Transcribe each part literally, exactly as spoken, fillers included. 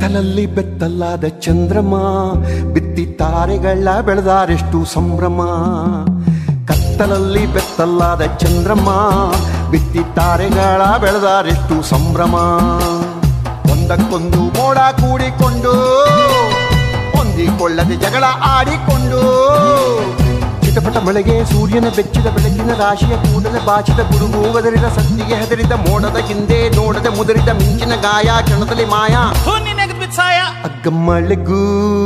ಕತ್ತಲಲ್ಲಿ ಬೆತ್ತಲಾದ ಚಂದ್ರಮ ಬಿತ್ತಿ ತಾರೆಗಳ ಬೆಳೆದಾರೆಷ್ಟು ಸಂಭ್ರಮ. ಕತ್ತಲಲ್ಲಿ ಬೆತ್ತಲಾದ ಚಂದ್ರಮ ಬಿತ್ತಿ ತಾರೆಗಳ ಬೆಳೆದಾರೆಷ್ಟು ಸಂಭ್ರಮ. ಒಂದಕ್ಕೊಂದು ಮೋಡ ಕೂಡಿಕೊಂಡು ಹೊಂದಿಕೊಳ್ಳದೆ ಜಗಳ ಆಡಿಕೊಂಡು ಚಿಟಪಟ ಮಳೆಗೆ ಸೂರ್ಯನ ಬೆಚ್ಚಿದ ಬೆಳಕಿನ ರಾಶಿಯ ಕೂಡದ ಬಾಚಿದ ಗುಡುಗು ಒದರಿದ ಸತ್ತಿಗೆ ಹೆದರಿದ ಮೋಡದ ಹಿಂದೆ ನೋಡದೆ ಮುದರಿದ ಮಿಂಚಿನ ಗಾಯ ಕ್ಷಣದಲ್ಲಿ ಮಾಯ. ಅಗ್ಗ ಮಳೆಗೂ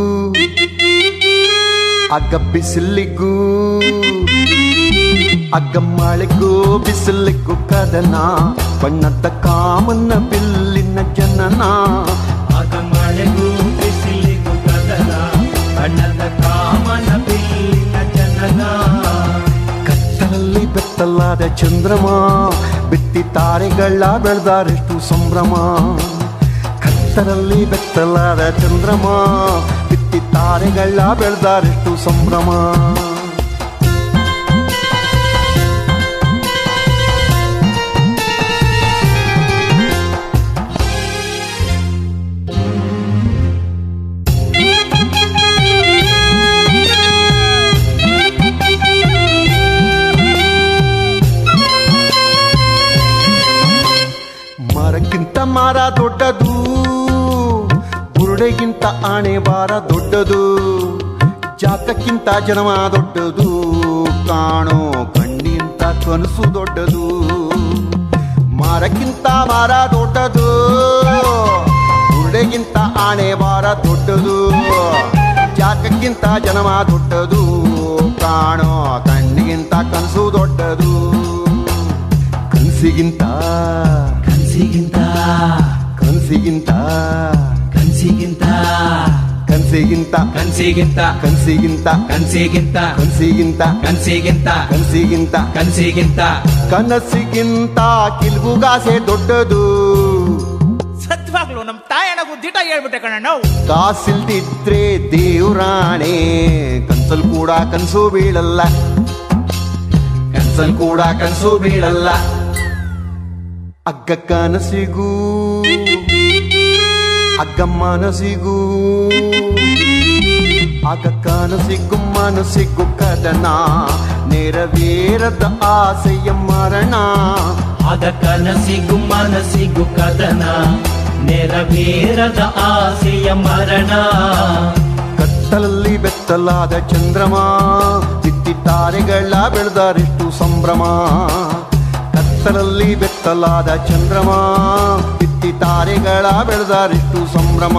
ಅಗ್ಗ ಬಿಸಿಲಿಗೂ ಅಗ್ಗ ಮಳೆಗೂ ಬಿಸಿಲಿಗೂ ಕದನ ಬಣ್ಣದ ಕಾಮನ ಬಿಲ್ಲಿನ ಜನನ. ಅಗ್ಗ ಮಳೆಗೂ ಬಿಸಿಲಿಗೂ ಕದನ ಬಣ್ಣದ ಕಾಮನ ಬಿಲ್ಲಿನ ಜನನ. ಕತ್ತಲಲ್ಲಿ ಬೆತ್ತಲಾದ ಚಂದ್ರಮ ಬಿತ್ತಿ ತಾರೆಗಳ ಬೆಳೆದಾರೆಷ್ಟು ಸಂಭ್ರಮ. ಕತ್ತಲಲ್ಲಿ ಬೆತ್ತಲಾದ ಚಂದ್ರಮ ಬಿತ್ತಿ ತಾರೆಗಳ ಬೆಳೆದಾರೆಷ್ಟು ಸಂಭ್ರಮ. ಮರಕ್ಕಿಂತ ಮರ ದೊಡ್ಡದು, ಬುರುಡೆಗಿಂತ ಆಣೆ ಬಾರ ದೊಡ್ಡದು, ಜಾತಕ್ಕಿಂತ ಜನ್ಮ ದೊಡ್ಡದು, ಕಾಣೋ ಕಣ್ಣಿಂತ ಕನಸು ದೊಡ್ಡದು. ಮರಕ್ಕಿಂತ ಮರ ದೊಡ್ಡದು, ಬುರುಡೆಗಿಂತ ಆಣೆ ಬಾರ ದೊಡ್ಡದು, ಜಾತಕ್ಕಿಂತ ಜನ್ಮ ದೊಡ್ಡದು, ಕಾಣೋ ಕಣ್ಣಿಗಿಂತ ಕನಸು ದೊಡ್ಡದು. ಕನಸಿಗಿಂತ ಕನಸಿಗಿಂತ ಕನಸಿಗಿಂತ ಕನಸಿಗಿಂತ ಕನಸಿಗಿಂತ ಕನಸಿಗಿಂತ ಕನಸಿಗಿಂತ ಕನಸಿಗಿಂತ ಕನಸಿಗಿಂತ ಕನಸಿಗಿಂತ ಕನಸಿಗಿಂತ ಕನಸಿಗಿಂತ ಕನಸಿಗಿಂತ ಕಿಲ್ಬುಗಾಸೆ ದೊಡ್ಡದು. ಸತ್ವಾಗ್ಲು ನಮ್ ತಾಯಣಗೂ ದಿಟ ಹೇಳ್ಬಿಟ್ಟೆ ಕಣ. ನಾವು ಕಾಸಿಲ್ದಿದ್ರೆ ದೇವ್ರಾಣೆ ಕನ್ಸಲ್ ಕೂಡ ಕನ್ಸು ಬೀಳಲ್ಲ, ಕನ್ಸಲ್ ಕೂಡ ಕನ್ಸು ಬೀಳಲ್ಲ. ಅಗ್ಗ ಕನಸಿಗೂ ಅಗ್ಗ ಮನಸಿಗೂ ಅಗ್ಗ ಕನಸಿಗೂ ಮನಸ್ಸಿಗೂ ಕದನ ನೆರವೇರದ ಆಸೆಯ ಮರಣ. ಆಗ ಕನಸಿಗೂ ಮನಸ್ಸಿಗೂ ಕದನ ನೆರವೇರದ ಆಸೆಯ ಮರಣ. ಕತ್ತಲಲ್ಲಿ ಬೆತ್ತಲಾದ ಚಂದ್ರಮ ಬಿತ್ತಿ ತಾರೆಗಳ ಬೆಳೆದಾರೆಷ್ಟು ಸಂಭ್ರಮ. ಕತ್ತಲಲ್ಲಿ ಬೆತ್ತಲಾದ ಚಂದ್ರಮ ಬಿತ್ತಿ ತಾರೆಗಳ ಬೆಳೆದಾರೆಷ್ಟು ಸಂಭ್ರಮ.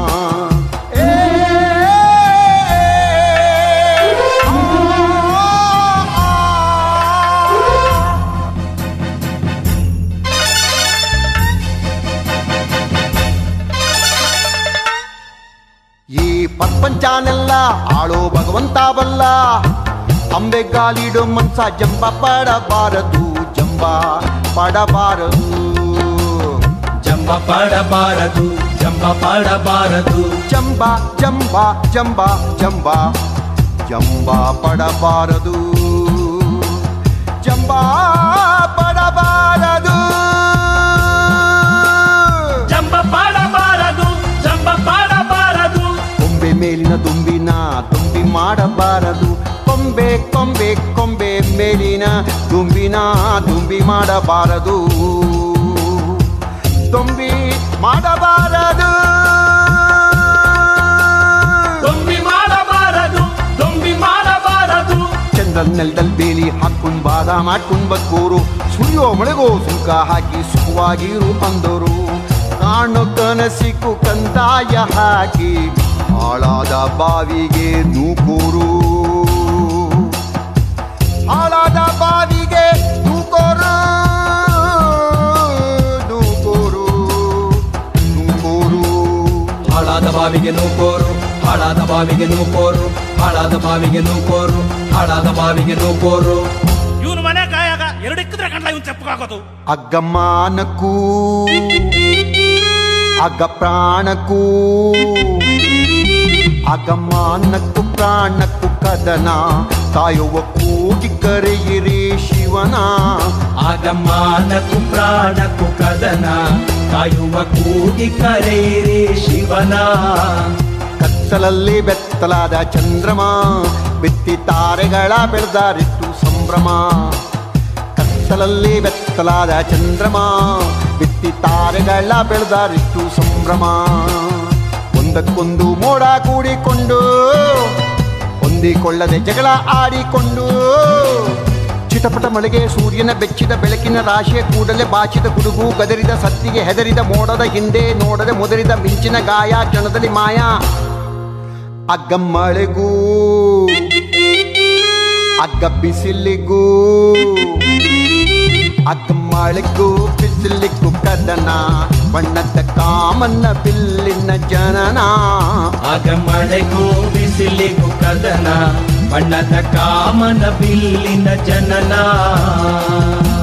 ಈ ಪ್ರಪಂಚನೆಲ್ಲ ಆಳೋ ಭಗವಂತ ಬಲ್ಲ, ಅಂಬೆಗಾಲಿಡೋ ಮನ್ಸ ಜಂಬ ಪಡಬಾರದು, ಜಂಬ ಪಡಬಾರದು, ಜಂಬ ಪಡಬಾರದು, ಜಂಬ ಪಡಬಾರದು. ಜಂಬ ಜಂಬ ಜಂಬ ಜಂಬ ಜಂಬ ಪಡಬಾರದು, ಜಂಬ ಪಡಬಾರದು, ಜಂಬ ಪಡಬಾರದು, ಜಂಬ ಪಡಬಾರದು. ಕೊಂಬೆ ಮೇಲಿನ ದುಂಬಿನ ದುಂಬಿ ಮಾಡಬಾರದು, ಕೊಂಬೆ ಕೊಂಬೆ ಕೊಂಬೆ ಮೇಲಿನ ದುಂಬಿನ ದುಂಬಿ ಮಾಡಬಾರದು, ದುಂಬಿ ಮಾಡಬಾರದು, ದೊಂಬಿ ಮಾಡಬಾರದು, ದೊಂಬಿ ಮಾಡಬಾರದು. ಚಂದ್ರನ್ ನೆಲದಲ್ಲಿ ಬೇಲಿ ಹಾಕೊಂಡ್ ಬಾದ ಮಾಡ್ಕೊಂಡ್ ಬಗ್ಗೋರು, ಸುರಿಯೋ ಮಳೆಗೋ ಸುಂಕ ಹಾಕಿ ಸುಖವಾಗಿರು ಅಂದೋರು. ಕಾಣೋ ಕನಸಿಗೂ ಕಂದಾಯ ಹಾಕಿ ಹಾಳಾದ ಬಾವಿಗೆ ನೂಕೋರು, ಹಾಳಾದ ಬಾವಿಗೆ ನೂಕೋರು, ನೂಕೋರು, ನೂಕೋರು. ಹಾಳಾದ ಬಾವಿಗೆ ನೂಕೋರು, ಹಾಳಾದ ಬಾವಿಗೆ ನೂಕೋರು, ಹಾಳಾದ ಬಾವಿಗೆ ನೂಕೋರು, ಹಾಳಾದ ಬಾವಿಗೆ ನೂಕೋರು. ಇವನು ಮನೆ ಕಾಯಾಗ ಎರಡು ಇಕ್ಕಿದ್ರೆ ಕಂಡ್ಲ ಇವನ್ ಚೆಪ್ಪಗಾಗೋದು. ಅಗ್ಗ ಮಾನಕ್ಕೂ ಅಗ್ಗ ಪ್ರಾಣಕ್ಕೂ ಅಗ್ಗ ಮಾನಕ್ಕೂ ಪ್ರಾಣಕ್ಕೂ ಕದನ ಕಾಯುವ ಕೂಗಿ ಕರೆಯಿರಿ ಶಿವನ. ಆಗ ಮಾನಕ್ಕೂ ಪ್ರಾಣಕ್ಕೂ ಕದನ ಕಾಯುವ ಕೂಗಿ ಕರೆಯಿರಿ ಶಿವನ. ಕತ್ತಲಲ್ಲಿ ಬೆತ್ತಲಾದ ಚಂದ್ರಮ ಬಿತ್ತಿ ತಾರೆಗಳ ಬೆಳೆದಾರಿತ್ತು ಸಂಭ್ರಮ. ಕತ್ತಲಲ್ಲಿ ಬೆತ್ತಲಾದ ಚಂದ್ರಮ ಬಿತ್ತಿ ತಾರೆಗಳ ಬೆಳೆದಾರಿತ್ತು ಸಂಭ್ರಮ. ಒಂದಕ್ಕೊಂದು ಮೋಡ ಕೂಡಿಕೊಂಡು ಹೊಂದಿಕೊಳ್ಳದೆ ಜಗಳ ಆಡಿಕೊಂಡು ಚಿಟಪಟ ಮಳೆಗೆ ಸೂರ್ಯನ ಬೆಚ್ಚಿದ ಬೆಳಕಿನ ರಾಶಿಯ ಕೂಡಲೇ ಬಾಚಿದ ಗುಡುಗು ಗದರಿದ ಸತ್ತಿಗೆ ಹೆದರಿದ ಮೋಡದ ಹಿಂದೆ ನೋಡದೆ ಮುದರಿದ ಮಿಂಚಿನ ಗಾಯ ಕ್ಷಣದಲ್ಲಿ ಮಾಯ. ಅಗ್ಗ ಮಳೆಗೂ ಅಗ್ಗ ಬಿಸಿಲಿಗೂ ಅಗ್ಗ ಮಳೆಗೂ ಬಿಸಿಲಿಗೂ ಕದನ ಬಣ್ಣದ ಕಾಮನ್ನ ಬಿಲ್ಲಿನ ಜನನ. ಆಗ ಮಳೆಗೂ ಬಿಸಿಲಿಗೂ ಕದನ ಬಣ್ಣದ ಕಾಮನ ಬಿಲ್ಲಿನ ಜನನ.